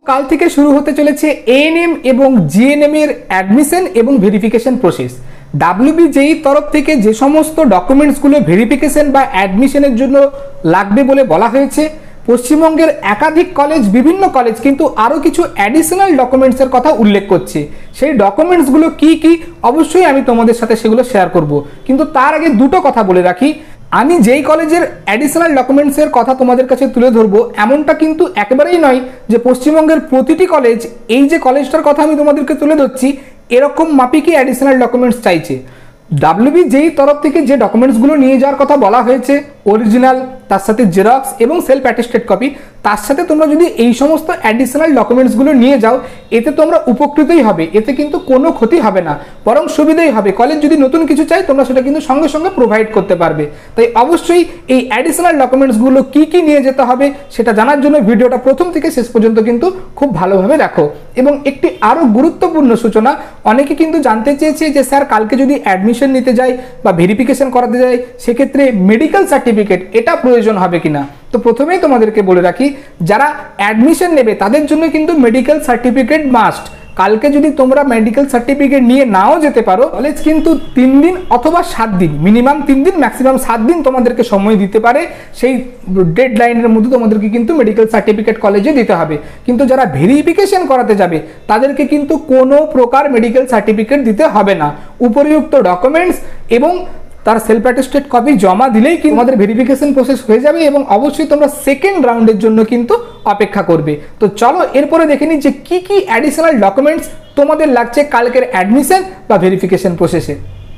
কাল থেকে শুরু হতে চলেছে এএনএম এবং জিএনএম এর অ্যাডমিশন এবং ভেরিফিকেশন প্রসেস। ডাব্লিউবিজেই তরফ থেকে যে সমস্ত ডকুমেন্টসগুলো ভেরিফিকেশন বা অ্যাডমিশনের জন্য লাগবে বলে বলা হয়েছে, পশ্চিমবঙ্গের একাধিক কলেজ, বিভিন্ন কলেজ কিন্তু আরও কিছু অ্যাডিশনাল ডকুমেন্টসের কথা উল্লেখ করছে। সেই ডকুমেন্টসগুলো কি কি অবশ্যই আমি তোমাদের সাথে সেগুলো শেয়ার করব, কিন্তু তার আগে দুটো কথা বলে রাখি। আমি যেই কলেজের অ্যাডিশনাল ডকুমেন্টসের কথা তোমাদের কাছে তুলে ধরবো এমনটা কিন্তু একেবারেই নয় যে পশ্চিমবঙ্গের প্রতিটি কলেজ এই যে কলেজটার কথা আমি তোমাদেরকে তুলে ধরছি এরকম মাপিকই অ্যাডিশনাল ডকুমেন্টস চাইছে। ডাব্লিউবিজেই তরফ থেকে যে ডকুমেন্টসগুলো নিয়ে যাওয়ার কথা বলা হয়েছে, অরিজিনাল, তার সাথে জেরক্স এবং সেলফ অ্যাটেস্টেড কপি, তার সাথে তোমরা যদি এই সমস্ত অ্যাডিশনাল ডকুমেন্টসগুলো নিয়ে যাও এতে তোমরা উপকৃতই হবে, এতে কিন্তু কোনো ক্ষতি হবে না, বরং সুবিধাই হবে। কলেজ যদি নতুন কিছু চাই তোমরা সেটা কিন্তু সঙ্গে সঙ্গে প্রোভাইড করতে পারবে। তাই অবশ্যই এই অ্যাডিশনাল ডকুমেন্টসগুলো কি কি নিয়ে যেতে হবে সেটা জানার জন্য ভিডিওটা প্রথম থেকে শেষ পর্যন্ত কিন্তু খুব ভালোভাবে দেখো। এবং একটি আরও গুরুত্বপূর্ণ সূচনা, অনেকে কিন্তু জানতে চেয়েছে যে স্যার কালকে যদি অ্যাডমিশন নিতে যাই বা ভেরিফিকেশন করাতে যাই সেক্ষেত্রে মেডিকেল সার্টিফিকেট এটা প্রয়োজন হবে কিনা। তো প্রথমেই তোমাদেরকে বলে রাখি, যারা অ্যাডমিশন নেবে তাদের জন্য কিন্তু মেডিকেল সার্টিফিকেট মাস্ট। কালকে যদি তোমরা মেডিকেল সার্টিফিকেট নিয়ে নাও যেতে পারো, কলেজ কিন্তু 3 দিন অথবা 7 দিন, মিনিমাম 3 দিন ম্যাক্সিমাম 7 দিন তোমাদেরকে সময় দিতে পারে। সেই ডেড লাইনের মধ্যে তোমাদেরকে কিন্তু মেডিকেল সার্টিফিকেট কলেজে দিতে হবে। কিন্তু যারা ভেরিফিকেশন করাতে যাবে তাদেরকে কিন্তু কোনো প্রকার মেডিকেল সার্টিফিকেট দিতে হবে না। উপরিউক্ত ডকুমেন্টস এবং তার সেলফ অ্যাটেস্টেড কপি জমা দিলেই কিন্তু আমাদের ভেরিফিকেশন প্রসেস হয়ে যাবে এবং অবশ্যই তোমরা সেকেন্ড রাউন্ডের জন্য কিন্তু অপেক্ষা করবে। তো চলো এরপরে দেখে নিই যে কি কি অ্যাডিশনাল ডকুমেন্টস তোমাদের লাগছে কালকের অ্যাডমিশন বা ভেরিফিকেশন প্রসেসে।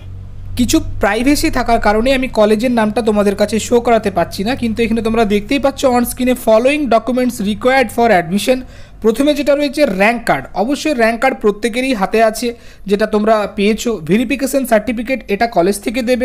কিছু প্রাইভেসি থাকার কারণে আমি কলেজের নামটা তোমাদের কাছে শো করাতে পারছি না, কিন্তু এখানে তোমরা দেখতেই পাচ্ছ অন স্ক্রিনে following documents required for admission. প্রথমে যেটা রয়েছে র্যাঙ্ক কার্ড, অবশ্যই র্যাঙ্ক কার্ড প্রত্যেকেরই হাতে আছে, যেটা তোমরা পেয়েছো। ভেরিফিকেশন সার্টিফিকেট এটা কলেজ থেকে দেবে।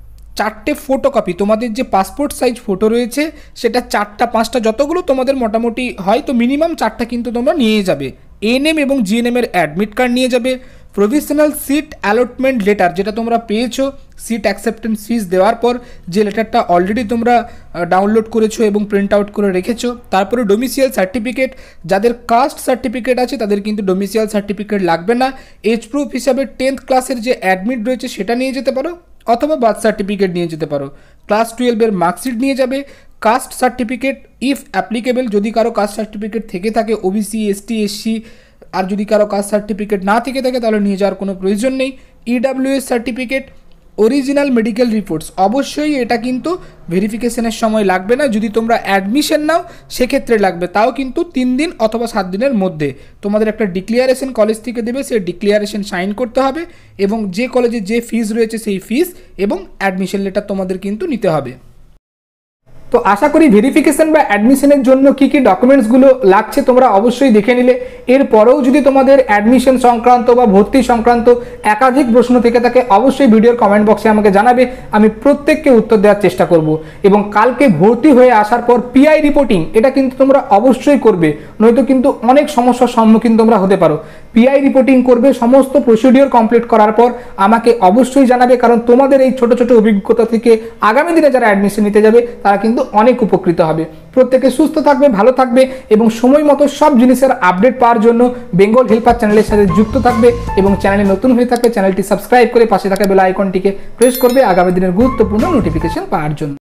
4টে ফটোকপি, তোমাদের যে পাসপোর্ট সাইজ ফটো রয়েছে সেটা 4টা 5টা যতগুলো তোমাদের মোটামুটি হয়, তো মিনিমাম 4টা কিন্তু তোমরা নিয়ে যাবে। এএনএম এবং জিএনএম এর অ্যাডমিট কার্ড নিয়ে যাবে। প্রভিশনাল সিট অ্যালটমেন্ট লেটার যেটা তোমরা পেয়েছো, সিট অ্যাকসেপ্টেন্স ফিস দেওয়ার পর যে লেটারটা অলরেডি তোমরা ডাউনলোড করেছো এবং প্রিন্ট আউট করে রেখেছো। তারপরে ডোমিসিয়াল সার্টিফিকেট, যাদের কাস্ট সার্টিফিকেট আছে তাদের কিন্তু ডোমিসিয়াল সার্টিফিকেট লাগবে না। এজ প্রুফ হিসাবে 10th ক্লাসের যে অ্যাডমিট রয়েছে সেটা নিয়ে যেতে পারো অথবা বার্থ সার্টিফিকেট নিয়ে যেতে পারো। ক্লাস 12 এর মার্কশিট নিয়ে যাবে। কাস্ট সার্টিফিকেট ইফ অ্যাপ্লিকেবল, যদি কারো কাস্ট সার্টিফিকেট থেকে থাকে, ওবিসি, এসটি, এসসি, আর যদি কারো কাস্ট সার্টিফিকেট না থেকে থাকে তাহলে নিয়ে যাওয়ার কোনো প্রয়োজন নেই। EWS certificate, original medical reports, অবশ্যই এটা কিন্তু ভেরিফিকেশনের সময় লাগবে না, যদি তোমরা অ্যাডমিশন নাও সেক্ষেত্রে লাগবে, তাও কিন্তু 3 দিন অথবা 7 দিনের মধ্যে। তোমাদের একটা ডিক্লিয়ারেশন কলেজ থেকে দেবে, সেই ডিক্লিয়ারেশন সাইন করতে হবে এবং যে কলেজে যে ফিস রয়েছে সেই ফিস এবং অ্যাডমিশন লেটার তোমাদের কিন্তু নিতে হবে। তো আশা করি ভেরিফিকেশন বা অ্যাডমিশনের জন্য কি কি ডকুমেন্টসগুলো লাগছে তোমরা অবশ্যই দেখে নিলে। এরপরেও যদি তোমাদের অ্যাডমিশন সংক্রান্ত বা ভর্তি সংক্রান্ত একাধিক প্রশ্ন থেকে থাকে অবশ্যই ভিডিওর কমেন্ট বক্সে আমাকে জানাবে, আমি প্রত্যেককে উত্তর দেওয়ার চেষ্টা করব। এবং কালকে ভর্তি হয়ে আসার পর পিআই রিপোর্টিং এটা কিন্তু তোমরা অবশ্যই করবে, নয়তো কিন্তু অনেক সমস্যার সম্মুখীন তোমরা হতে পারো। পিআই রিপোর্টিং করবে, সমস্ত প্রসিডিওর কমপ্লিট করার পর আমাকে অবশ্যই জানাবে, কারণ তোমাদের এই ছোট ছোট অভিজ্ঞতা থেকে আগামী দিনে যারা অ্যাডমিশন নিতে যাবে তারা কিন্তু অনেক উপকৃত হবে। প্রত্যেকে সুস্থ থাকবে, ভালো থাকবে এবং সময় মতো সব জিনিসের আপডেট পাওয়ার জন্য বেঙ্গল হেল্পার চ্যানেলের সাথে যুক্ত থাকবে এবং চ্যানেলে নতুন হয়ে থাকবে চ্যানেলটি সাবস্ক্রাইব করে পাশে থাকা বেল আইকনটিকে প্রেস করবে আগামী দিনের গুরুত্বপূর্ণ নোটিফিকেশন পাওয়ার জন্য।